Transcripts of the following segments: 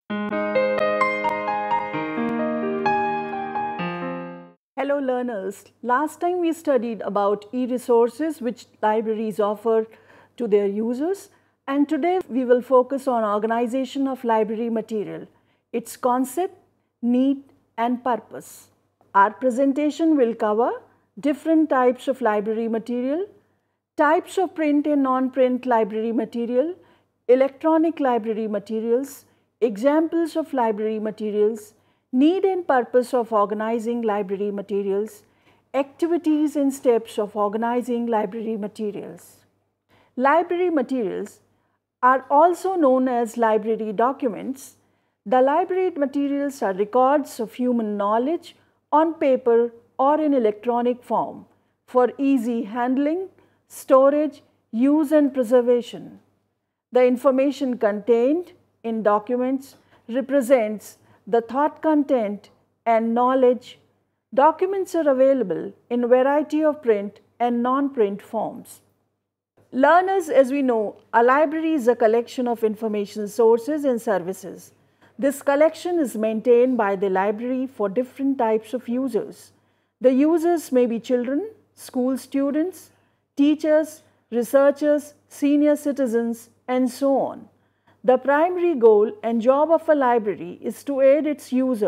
Hello learners, last time we studied about e-resources which libraries offer to their users, and today we will focus on organization of library material, its concept, need and purpose. Our presentation will cover different types of library material, types of print and non-print library material, electronic library materials, examples of library materials, need and purpose of organizing library materials, activities and steps of organizing library materials. Library materials are also known as library documents. The library materials are records of human knowledge on paper or in electronic form for easy handling, storage, use and preservation. The information contained in documents represents the thought content and knowledge. Documents are available in a variety of print and non-print forms. Learners, as we know, a library is a collection of information sources and services. This collection is maintained by the library for different types of users. The users may be children, school students, teachers, researchers, senior citizens, and so on. The primary goal and job of a library is to aid its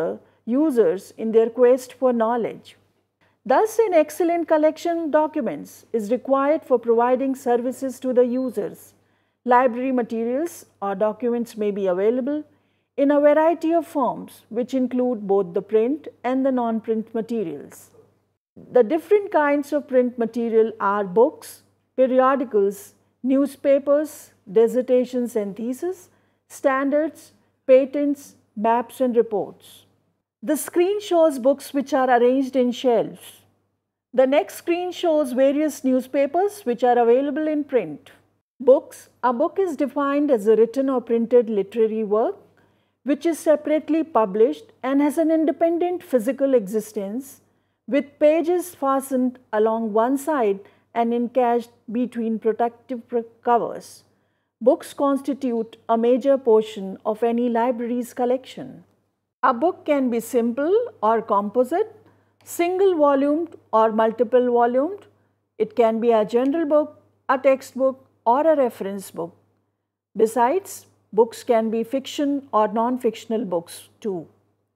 users in their quest for knowledge. Thus, an excellent collection of documents is required for providing services to the users. Library materials or documents may be available in a variety of forms, which include both the print and the non-print materials. The different kinds of print material are books, periodicals, newspapers, dissertations and theses, standards, patents, maps and reports. The screen shows books which are arranged in shelves. The next screen shows various newspapers which are available in print. Books. A book is defined as a written or printed literary work which is separately published and has an independent physical existence with pages fastened along one side and encased between protective covers. Books constitute a major portion of any library's collection. A book can be simple or composite, single volumed or multiple volumed. It can be a general book, a textbook or a reference book. Besides, books can be fiction or non-fictional books too.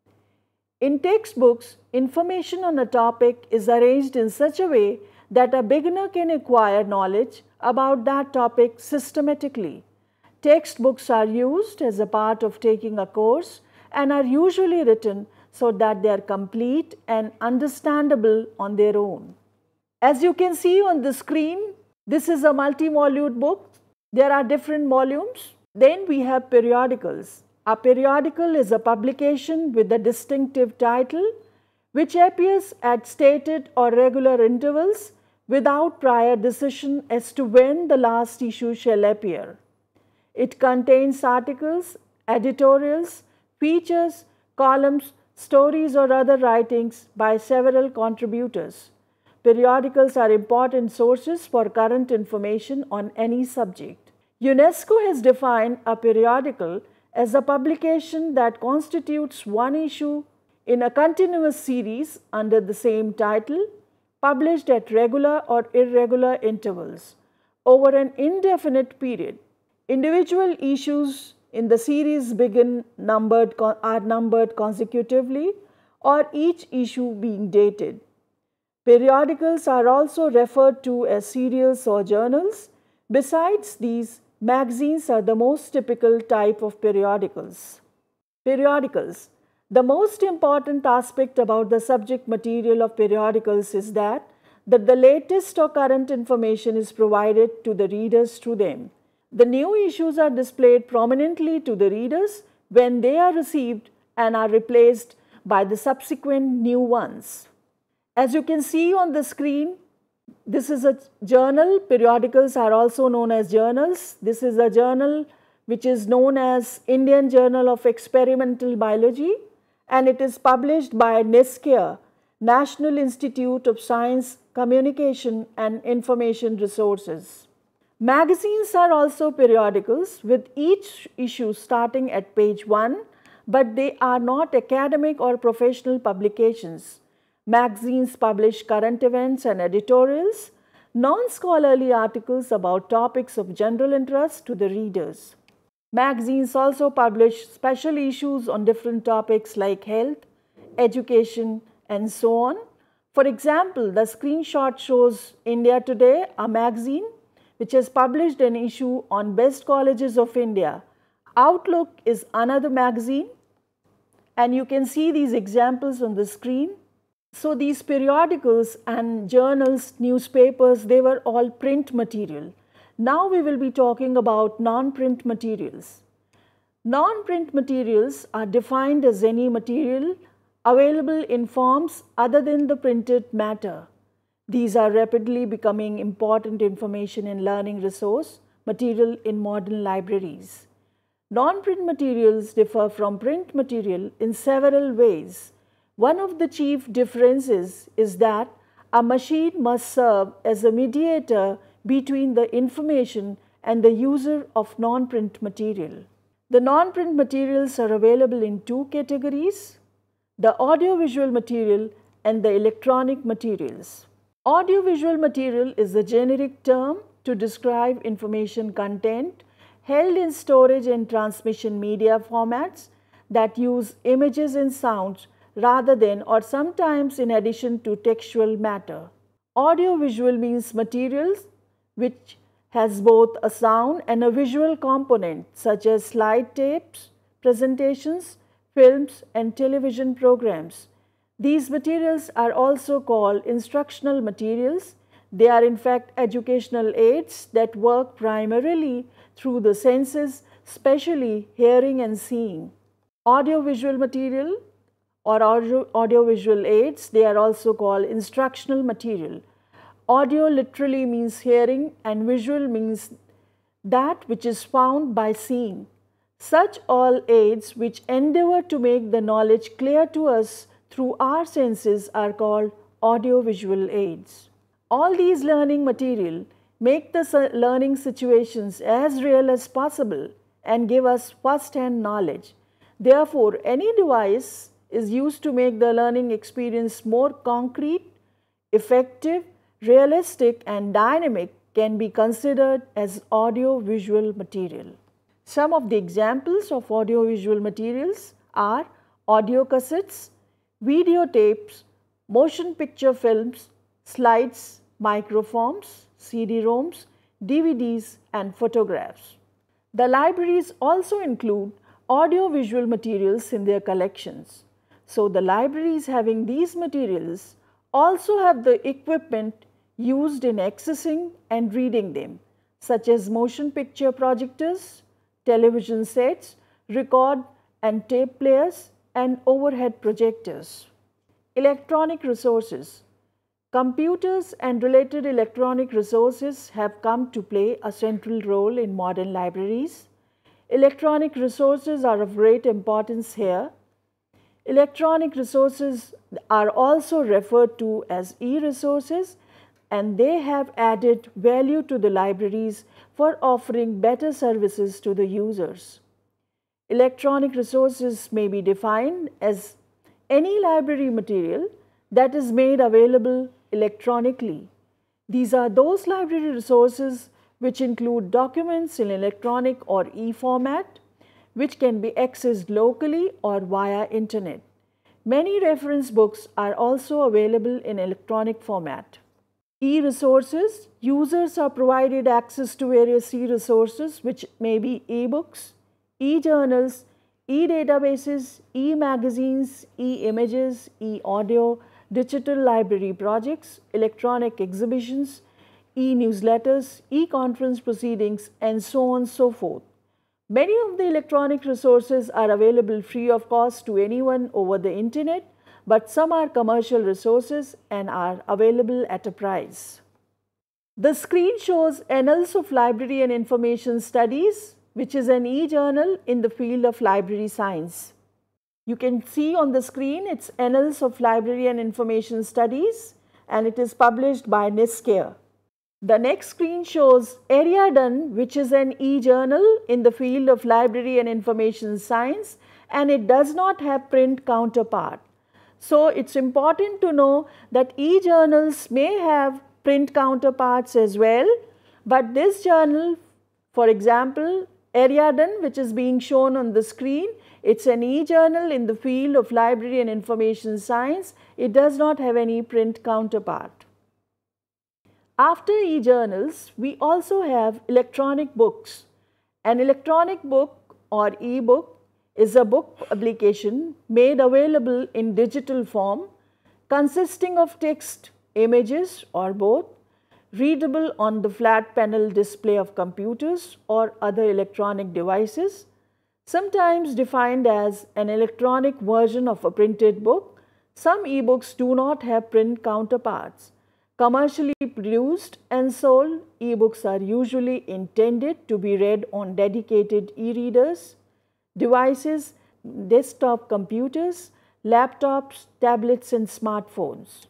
In textbooks, information on a topic is arranged in such a way that a beginner can acquire knowledge about that topic systematically. Textbooks are used as a part of taking a course and are usually written so that they are complete and understandable on their own. As you can see on the screen, this is a multi-volume book. There are different volumes. Then we have periodicals. A periodical is a publication with a distinctive title which appears at stated or regular intervals without prior decision as to when the last issue shall appear. It contains articles, editorials, features, columns, stories or other writings by several contributors. Periodicals are important sources for current information on any subject. UNESCO has defined a periodical as a publication that constitutes one issue in a continuous series under the same title, published at regular or irregular intervals over an indefinite period. Individual issues in the series are numbered consecutively or each issue being dated. Periodicals are also referred to as serials or journals. Besides these, magazines are the most typical type of periodicals. Periodicals. The most important aspect about the subject material of periodicals is that the latest or current information is provided to the readers through them. The new issues are displayed prominently to the readers when they are received and are replaced by the subsequent new ones. As you can see on the screen, this is a journal. Periodicals are also known as journals. This is a journal which is known as Indian Journal of Experimental Biology, and it is published by NISCIA, National Institute of Science, Communication and Information Resources. Magazines are also periodicals with each issue starting at page 1 but they are not academic or professional publications. Magazines publish current events and editorials, non-scholarly articles about topics of general interest to the readers. Magazines also publish special issues on different topics like health, education, and so on. For example, the screenshot shows India Today, a magazine which has published an issue on best colleges of India. Outlook is another magazine, and you can see these examples on the screen. So these periodicals and journals, newspapers, they were all print material. Now we will be talking about non-print materials. Non-print materials are defined as any material available in forms other than the printed matter. These are rapidly becoming important information and learning resource material in modern libraries. Non-print materials differ from print material in several ways. One of the chief differences is that a machine must serve as a mediator between the information and the user of non-print material. The non-print materials are available in two categories: the audiovisual material and the electronic materials. Audiovisual material is the generic term to describe information content held in storage and transmission media formats that use images and sounds rather than or sometimes in addition to textual matter. Audiovisual means materials which has both a sound and a visual component, such as slide tapes, presentations, films, and television programs. These materials are also called instructional materials. They are in fact educational aids that work primarily through the senses, especially hearing and seeing. Audiovisual material or audiovisual aids, they are also called instructional material. Audio literally means hearing and visual means that which is found by seeing. Such all aids which endeavor to make the knowledge clear to us through our senses are called audiovisual aids. All these learning material make the learning situations as real as possible and give us first-hand knowledge. Therefore, any device is used to make the learning experience more concrete, effective, realistic, and dynamic can be considered as audio-visual material. Some of the examples of audio-visual materials are audio cassettes, videotapes, motion picture films, slides, microforms, CD-ROMs, DVDs, and photographs. The libraries also include audio-visual materials in their collections. So the libraries having these materials also have the equipment used in accessing and reading them, such as motion picture projectors, television sets, record and tape players, and overhead projectors. Electronic resources. Computers and related electronic resources have come to play a central role in modern libraries. Electronic resources are of great importance here. Electronic resources are also referred to as e-resources, and they have added value to the libraries for offering better services to the users. Electronic resources may be defined as any library material that is made available electronically. These are those library resources which include documents in electronic or e-format, which can be accessed locally or via internet. Many reference books are also available in electronic format. E-resources. Users are provided access to various e-resources which may be e-books, e-journals, e-databases, e-magazines, e-images, e-audio, digital library projects, electronic exhibitions, e-newsletters, e-conference proceedings, and so on and so forth. Many of the electronic resources are available free of cost to anyone over the internet, but some are commercial resources and are available at a price. The screen shows Annals of Library and Information Studies, which is an e-journal in the field of library science. You can see on the screen it's Annals of Library and Information Studies, and it is published by Niscare. The next screen shows Ariadne, which is an e-journal in the field of library and information science, and it does not have print counterpart. So it's important to know that e-journals may have print counterparts as well, but this journal, for example, Ariadne, which is being shown on the screen, it's an e-journal in the field of library and information science. It does not have any print counterpart. After e-journals, we also have electronic books. An electronic book or e-book is a book publication made available in digital form, consisting of text, images or both, readable on the flat panel display of computers or other electronic devices, sometimes defined as an electronic version of a printed book. Some e-books do not have print counterparts. Commercially produced and sold e-books are usually intended to be read on dedicated e-readers, devices, desktop computers, laptops, tablets and smartphones.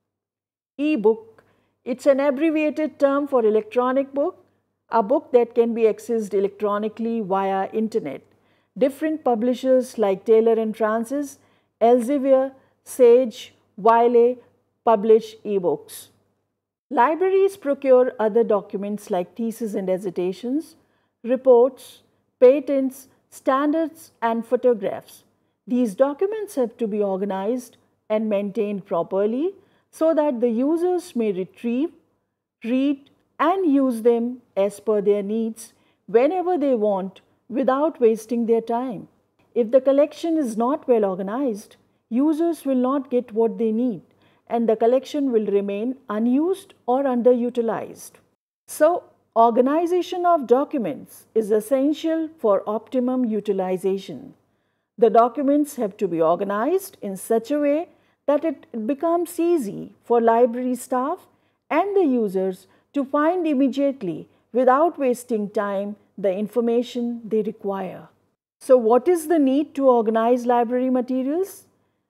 E-book, it's an abbreviated term for electronic book, a book that can be accessed electronically via internet. Different publishers like Taylor & Francis, Elsevier, Sage, Wiley publish e-books. Libraries procure other documents like theses and dissertations, reports, patents, standards and photographs. These documents have to be organized and maintained properly so that the users may retrieve, read and use them as per their needs whenever they want without wasting their time. If the collection is not well organized, users will not get what they need and the collection will remain unused or underutilized. So, organization of documents is essential for optimum utilization. The documents have to be organized in such a way that it becomes easy for library staff and the users to find immediately without wasting time the information they require. So, what is the need to organize library materials?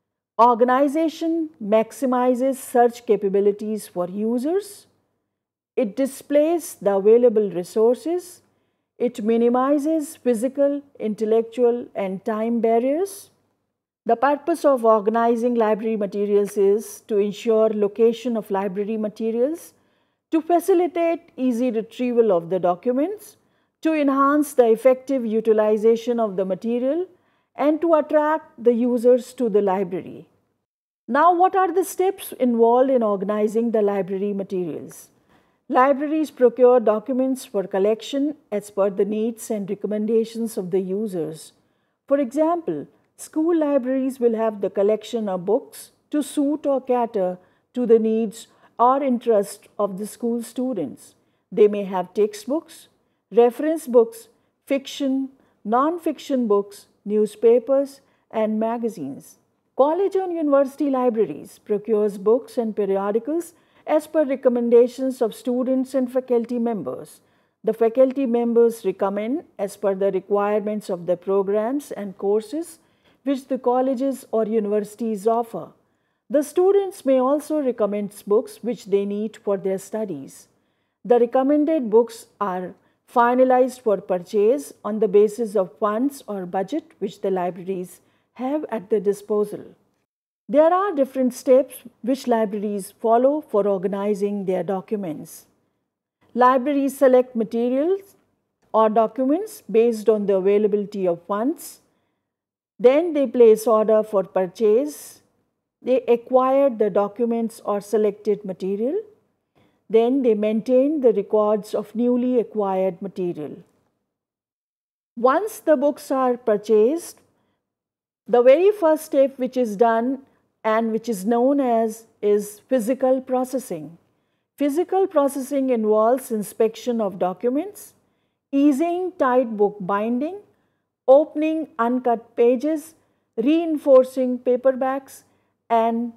Organization maximizes search capabilities for users. It displays the available resources. It minimizes physical, intellectual, and time barriers. The purpose of organizing library materials is to ensure location of library materials, to facilitate easy retrieval of the documents, to enhance the effective utilization of the material, and to attract the users to the library. Now, what are the steps involved in organizing the library materials? Libraries procure documents for collection as per the needs and recommendations of the users. For example, school libraries will have the collection of books to suit or cater to the needs or interest of the school students. They may have textbooks, reference books, fiction, non-fiction books, newspapers, and magazines. College and university libraries procures books and periodicals as per recommendations of students and faculty members. The faculty members recommend as per the requirements of the programs and courses which the colleges or universities offer. The students may also recommend books which they need for their studies. The recommended books are finalized for purchase on the basis of funds or budget which the libraries have at their disposal. There are different steps which libraries follow for organizing their documents. Libraries select materials or documents based on the availability of funds. Then they place order for purchase. They acquire the documents or selected material. Then they maintain the records of newly acquired material. Once the books are purchased, the very first step which is done and which is known as is physical processing. Physical processing involves inspection of documents, easing tight book binding, opening uncut pages, reinforcing paperbacks, and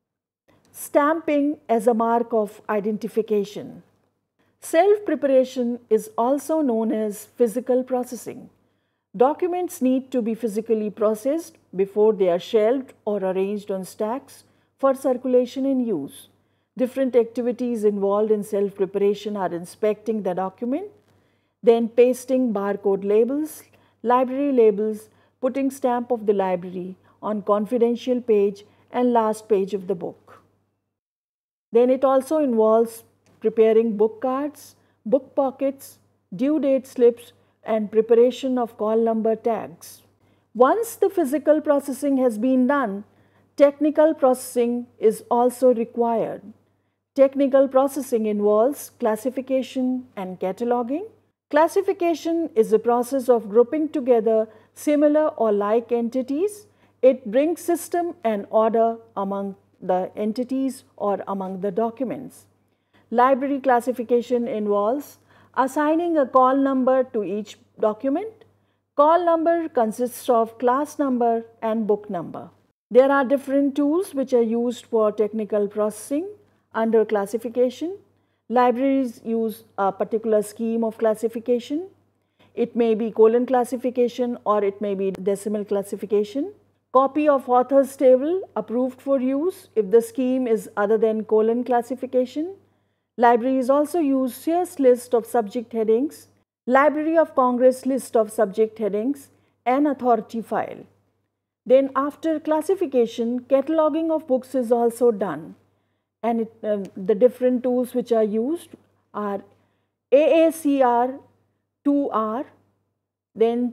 stamping as a mark of identification. Self-preparation is also known as physical processing. Documents need to be physically processed before they are shelved or arranged on stacks for circulation and use. Different activities involved in self-preparation are inspecting the document, then pasting barcode labels, library labels, putting stamp of the library on confidential page and last page of the book. Then it also involves preparing book cards, book pockets, due date slips, and preparation of call number tags. Once the physical processing has been done, technical processing is also required. Technical processing involves classification and cataloging. Classification is a process of grouping together similar or like entities. It brings system and order among the entities or among the documents. Library classification involves assigning a call number to each document. Call number consists of class number and book number. There are different tools which are used for technical processing under classification. Libraries use a particular scheme of classification. It may be colon classification or it may be decimal classification. Copy of author's table approved for use if the scheme is other than colon classification. Libraries also use Sears list of subject headings, Library of Congress list of subject headings, and authority file. Then after classification, cataloging of books is also done, and the different tools which are used are AACR 2R, then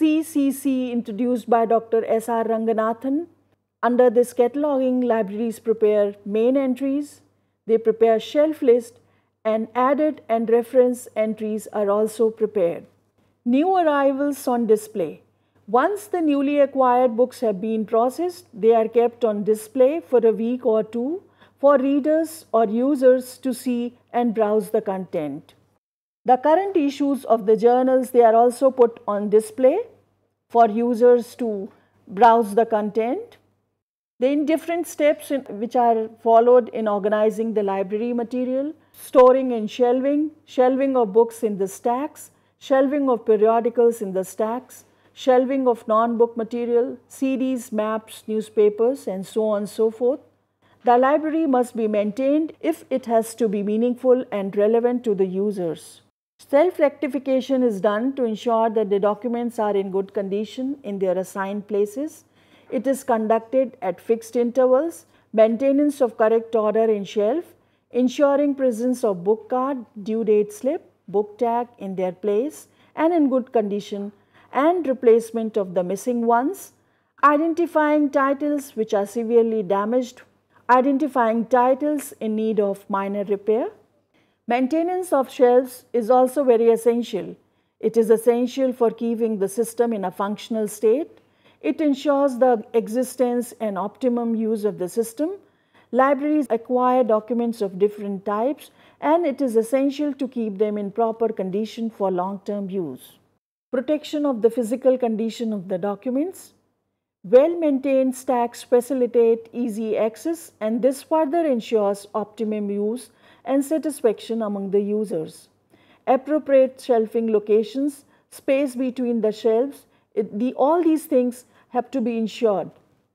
CCC introduced by Dr. S.R. Ranganathan. Under this cataloging, libraries prepare main entries, they prepare shelf list, and added and reference entries are also prepared. New arrivals on display. Once the newly acquired books have been processed, they are kept on display for a week or two for readers or users to see and browse the content. The current issues of the journals, they are also put on display for users to browse the content. Then different steps which are followed in organizing the library material: storing and shelving, shelving of books in the stacks, shelving of periodicals in the stacks, shelving of non-book material, CDs, maps, newspapers, and so on and so forth. The library must be maintained if it has to be meaningful and relevant to the users. Self-rectification is done to ensure that the documents are in good condition in their assigned places. It is conducted at fixed intervals, maintenance of correct order in shelf, ensuring presence of book card, due date slip, book tag in their place and in good condition, and replacement of the missing ones, identifying titles which are severely damaged, identifying titles in need of minor repair. Maintenance of shelves is also very essential. It is essential for keeping the system in a functional state. It ensures the existence and optimum use of the system. Libraries acquire documents of different types, and it is essential to keep them in proper condition for long-term use. Protection of the physical condition of the documents. Well-maintained stacks facilitate easy access, and this further ensures optimum use and satisfaction among the users. Appropriate shelving locations, space between the shelves, all these things have to be ensured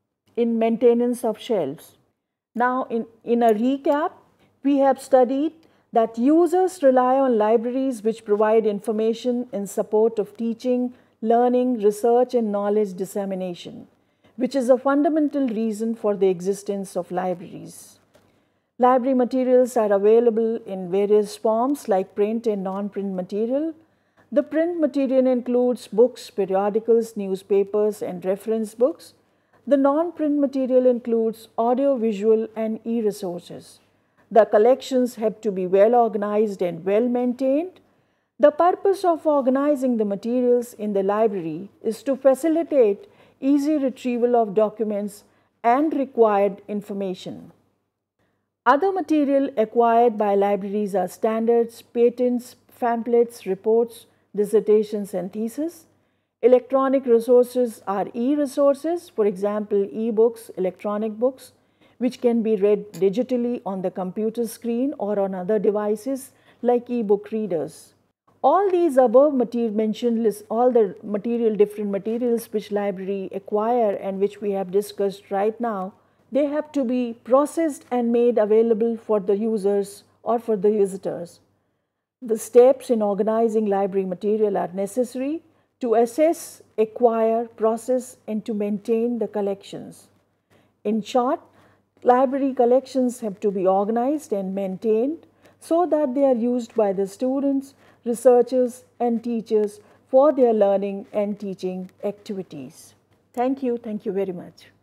in maintenance of shelves. Now, in a recap, we have studied that users rely on libraries which provide information in support of teaching, learning, research, and knowledge dissemination, which is a fundamental reason for the existence of libraries. Library materials are available in various forms like print and non-print material. The print material includes books, periodicals, newspapers, and reference books. The non-print material includes audio, visual, and e-resources. The collections have to be well organized and well maintained. The purpose of organizing the materials in the library is to facilitate easy retrieval of documents and required information. Other material acquired by libraries are standards, patents, pamphlets, reports, dissertations, and theses. Electronic resources are e-resources, for example, e-books, electronic books, which can be read digitally on the computer screen or on other devices like e-book readers. All these above mentioned list all the different materials which library acquire and which we have discussed right now. They have to be processed and made available for the users or for the visitors. The steps in organizing library material are necessary to assess, acquire, process, and to maintain the collections. In short, library collections have to be organized and maintained so that they are used by the students, researchers, and teachers for their learning and teaching activities. Thank you very much.